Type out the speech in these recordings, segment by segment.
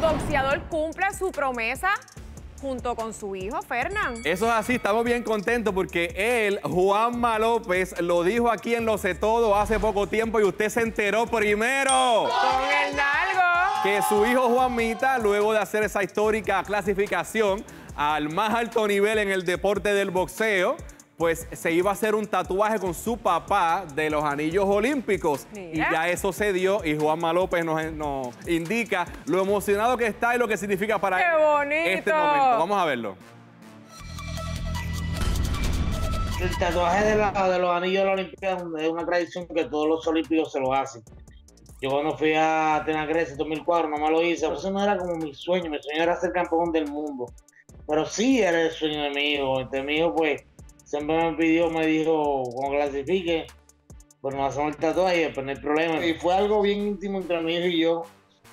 boxeador cumple su promesa junto con su hijo, Fernán. Eso es así, estamos bien contentos porque él, Juanma López, lo dijo aquí en Lo Sé Todo hace poco tiempo y usted se enteró primero. Con el nalgo. Que su hijo Juanmita, luego de hacer esa histórica clasificación al más alto nivel en el deporte del boxeo, pues se iba a hacer un tatuaje con su papá de los anillos olímpicos. Mira. Y ya eso se dio y Juanma López nos indica lo emocionado que está y lo que significa para ¡Qué él bonito! este momento. Vamos a verlo. El tatuaje de los anillos de la Olimpiada es una tradición que todos los olímpicos se lo hacen. Yo cuando fui a Atenas, Grecia en 2004, no me lo hice. Eso no era como mi sueño era ser campeón del mundo. Pero sí era el sueño de mi hijo. Entonces mi hijo, pues, siempre me dijo, cuando clasifique, pues nos hacemos el tatuaje y después no hay problema. Y fue algo bien íntimo entre mi hijo y yo.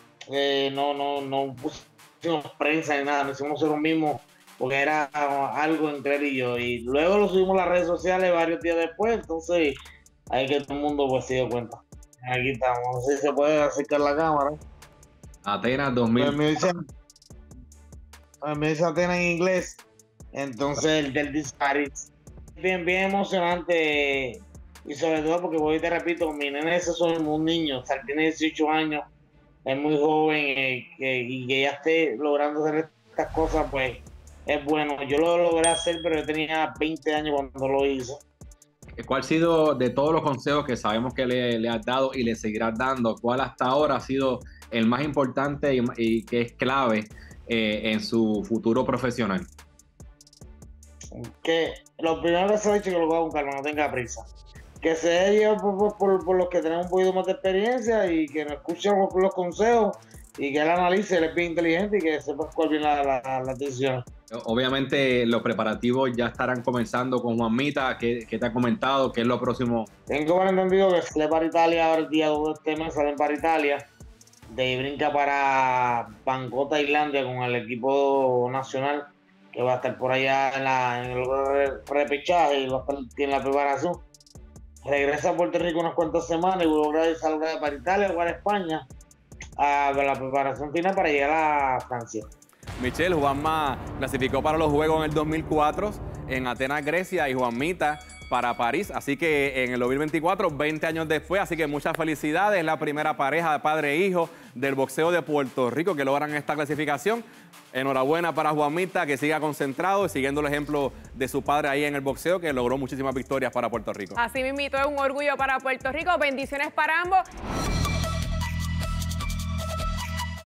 No pusimos prensa ni nada, nos hicimos nosotros mismos, porque era algo entre él y yo. Y luego lo subimos a las redes sociales varios días después, entonces ahí que todo el mundo pues se dio cuenta. Aquí estamos, no sé si se puede acercar la cámara. Atenas 2000. Pues me dice Atenas en inglés, entonces el del dice París. Bien emocionante y sobre todo porque voy te repito, mi nene ese es un niño, o sea, tiene 18 años, es muy joven y que ya esté logrando hacer estas cosas, pues es bueno. Yo lo logré hacer, pero yo tenía 20 años cuando lo hice. ¿Cuál ha sido, de todos los consejos que sabemos que le has dado y le seguirás dando, cuál hasta ahora ha sido el más importante y que es clave en su futuro profesional? Que lo primero que se ha dicho, que lo va con calma, no tenga prisa. Que se deje por los que tenemos un poquito más de experiencia y que no escuchen los consejos y que él analice, él es bien inteligente y que sepa cuál viene la decisión. Obviamente los preparativos ya estarán comenzando con Juanmita. ¿Qué te ha comentado? ¿Qué es lo próximo? Tengo por entendido que sale para Italia ahora el día 2 de este mes, salen para Italia. De ahí brinca para Bangkok, Tailandia, con el equipo nacional, que va a estar por allá en el repechaje y va a estar en la preparación. Regresa a Puerto Rico unas cuantas semanas y luego salga para Italia o para España a la preparación final para llegar a Francia. Michelle, Juanma clasificó para los Juegos en el 2004 en Atenas, Grecia, y Juanmita para París. Así que en el 2024, 20 años después, así que muchas felicidades. Es la primera pareja de padre e hijo del boxeo de Puerto Rico que logran esta clasificación. Enhorabuena para Juanmita, que siga concentrado y siguiendo el ejemplo de su padre ahí en el boxeo, que logró muchísimas victorias para Puerto Rico. Así mismito, es un orgullo para Puerto Rico. Bendiciones para ambos.